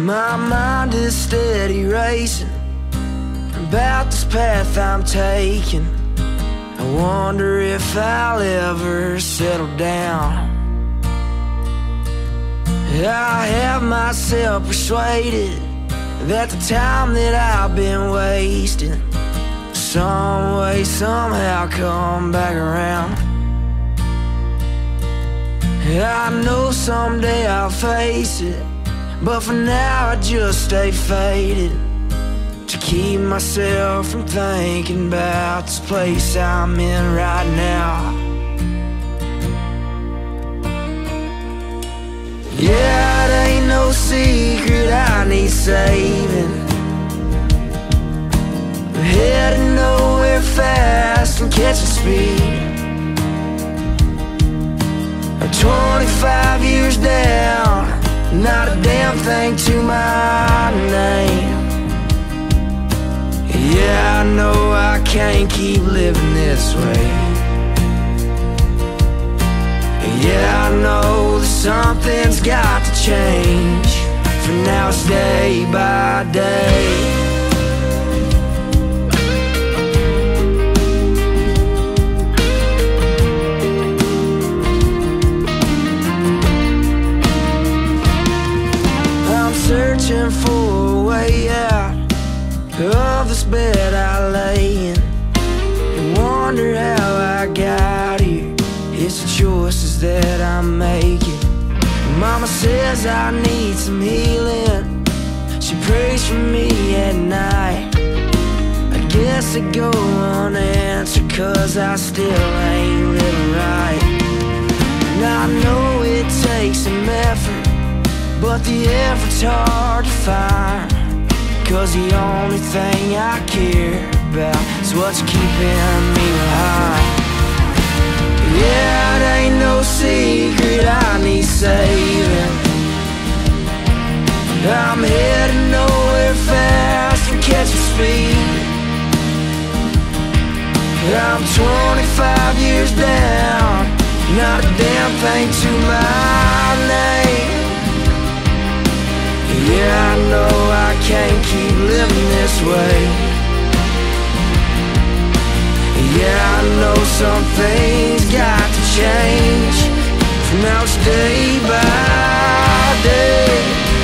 My mind is steady racing about this path I'm taking. I wonder if I'll ever settle down. I have myself persuaded that the time that I've been wasting some way, somehow come back around. I know someday I'll face it, but for now I just stay faded to keep myself from thinking about this place I'm in right now. Yeah, it ain't no secret I need saving. I'm heading nowhere fast and catching speed. I'm 25 years down, not a damn thing to my name. Yeah, I know I can't keep living this way. Yeah, I know that something's got to change. For now it's day by day. I'm searching for a way out of this bed I lay in. I wonder how I got here. It's the choices that I'm making. Mama says I need some healing. She prays for me at night. I guess it go unanswered, 'cause I still ain't living right. Now I know it takes some effort, but the effort's hard to find, 'cause the only thing I care about is what's keeping me behind. Yeah, it ain't no secret I need saving. I'm heading nowhere fast and catching speed. I'm 25 years down, not a damn thing to my name. Yeah, I know I can't keep living this way. Yeah, I know some things got to change. From now it's day by day.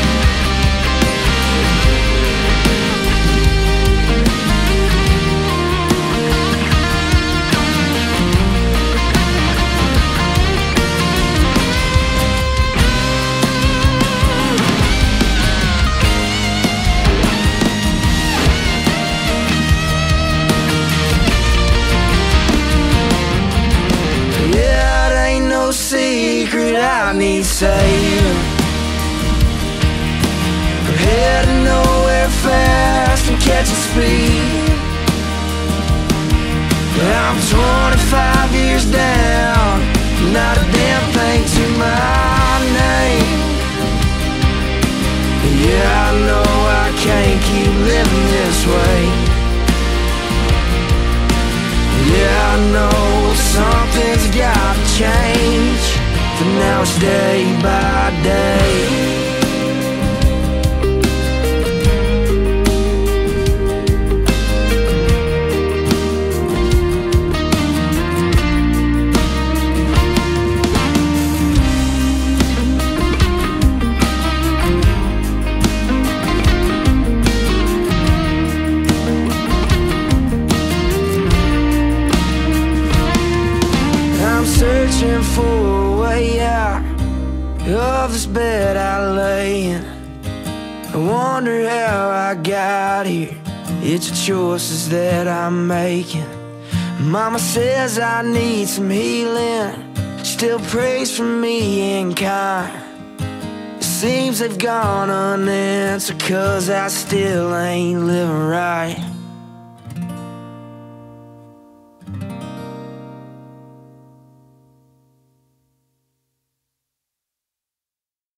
Secret I need saving. We're heading nowhere fast and catching speed. I'm 25 years down, not a damn thing to my name. Yeah, I know I can't keep living this way. Yeah, I know something's got to change. For now it's day by day. I'm searching for a way out of this bed I lay in. I wonder how I got here. It's the choices that I'm making. Mama says I need some healing. Still prays for me in kind. It seems they've gone unanswered, 'cause I still ain't living right.